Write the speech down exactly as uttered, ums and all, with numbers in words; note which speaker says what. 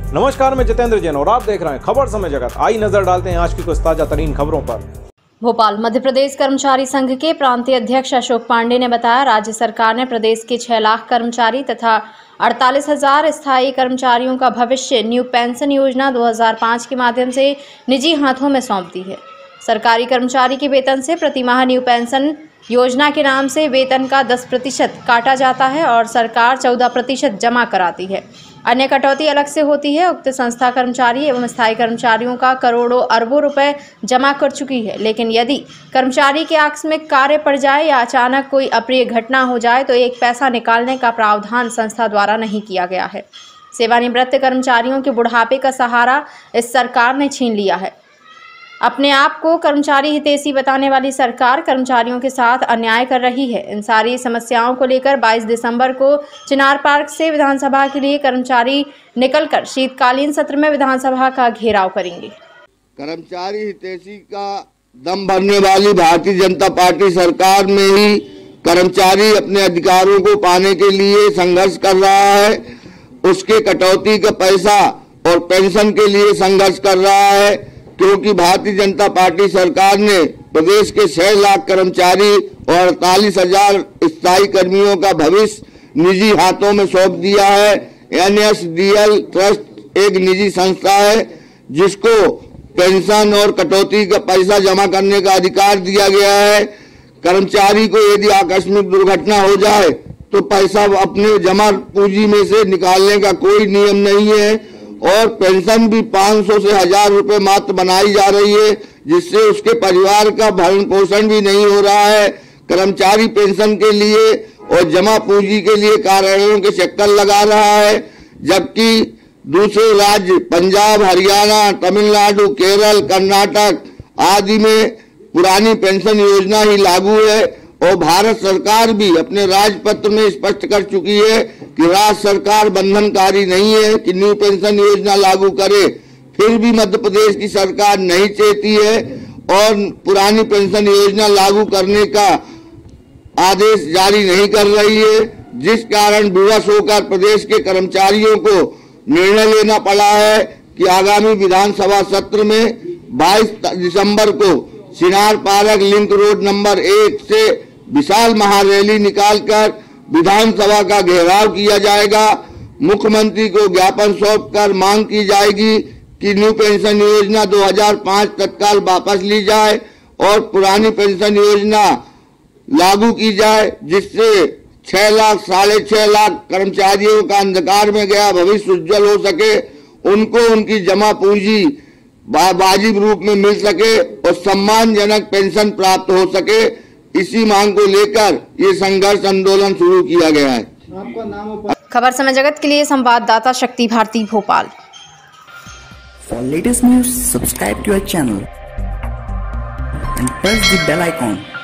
Speaker 1: नमस्कार, मैं जितेंद्र जैन और आप देख रहे हैं खबर समय जगत। आई नजर डालते हैं आज की कुछ ताजा तरीन खबरों पर।
Speaker 2: भोपाल मध्य प्रदेश कर्मचारी संघ के प्रांतीय अध्यक्ष अशोक पांडे ने बताया, राज्य सरकार ने प्रदेश के छह लाख कर्मचारी तथा अड़तालीस हजार स्थायी कर्मचारियों का भविष्य न्यू पेंशन योजना दो हज़ार पाँच के माध्यम से निजी हाथों में सौंप दी है। सरकारी कर्मचारी के वेतन से प्रतिमाह न्यू पेंशन योजना के नाम से वेतन का दस प्रतिशत काटा जाता है और सरकार चौदह प्रतिशत जमा कराती है। अन्य कटौती अलग से होती है। उक्त संस्था कर्मचारी एवं स्थायी कर्मचारियों का करोड़ों अरबों रुपए जमा कर चुकी है, लेकिन यदि कर्मचारी के आकस्मिक कार्य पड़ जाए या अचानक कोई अप्रिय घटना हो जाए तो एक पैसा निकालने का प्रावधान संस्था द्वारा नहीं किया गया है। सेवानिवृत्त कर्मचारियों के बुढ़ापे का सहारा इस सरकार ने छीन लिया है। अपने आप को कर्मचारी हितैषी बताने वाली सरकार कर्मचारियों के साथ अन्याय कर रही है। इन सारी समस्याओं को लेकर बाईस दिसंबर को चिनार पार्क से विधानसभा के लिए कर्मचारी निकलकर शीतकालीन सत्र में विधानसभा का घेराव करेंगे।
Speaker 3: कर्मचारी हितैषी का दम भरने वाली भारतीय जनता पार्टी सरकार में ही कर्मचारी अपने अधिकारों को पाने के लिए संघर्ष कर रहा है। उसके कटौती का पैसा और पेंशन के लिए संघर्ष कर रहा है, क्योंकि भारतीय जनता पार्टी सरकार ने प्रदेश के छह लाख कर्मचारी और अड़तालीस हजार स्थायी कर्मियों का भविष्य निजी हाथों में सौंप दिया है। N S D L trust एक निजी संस्था है जिसको पेंशन और कटौती का पैसा जमा करने का अधिकार दिया गया है। कर्मचारी को यदि आकस्मिक दुर्घटना हो जाए तो पैसा अपने जमा पूंजी में से निकालने का कोई नियम नहीं है और पेंशन भी पाँच सौ से हजार रुपए मात्र बनाई जा रही है, जिससे उसके परिवार का भरण पोषण भी नहीं हो रहा है। कर्मचारी पेंशन के लिए और जमा पूंजी के लिए कार्यालयों के चक्कर लगा रहा है, जबकि दूसरे राज्य पंजाब, हरियाणा, तमिलनाडु, केरल, कर्नाटक आदि में पुरानी पेंशन योजना ही लागू है और भारत सरकार भी अपने राजपत्र में स्पष्ट कर चुकी है कि राज्य सरकार बंधनकारी नहीं है कि न्यू पेंशन योजना लागू करे। फिर भी मध्य प्रदेश की सरकार नहीं चाहती है और पुरानी पेंशन योजना लागू करने का आदेश जारी नहीं कर रही है, जिस कारण विवश होकर प्रदेश के कर्मचारियों को निर्णय लेना पड़ा है कि आगामी विधानसभा सत्र में बाईस दिसंबर को Chinar park link road number एक से विशाल महारैली निकालकर विधानसभा का घेराव किया जाएगा। मुख्यमंत्री को ज्ञापन सौंपकर मांग की जाएगी कि न्यू पेंशन योजना दो हज़ार पाँच तत्काल वापस ली जाए और पुरानी पेंशन योजना लागू की जाए, जिससे छह लाख साढ़े छह लाख कर्मचारियों का अंधकार में गया भविष्य उज्जवल हो सके, उनको उनकी जमा पूंजी वाजिब रूप में मिल सके और सम्मानजनक पेंशन प्राप्त हो सके। इसी मांग को लेकर ये संघर्ष आंदोलन शुरू किया गया है।
Speaker 4: आपका नाम?
Speaker 2: खबर समय जगत के लिए संवाददाता शक्ति Bharti, Bhopal.
Speaker 5: For latest news, subscribe to our channel and press the bell icon.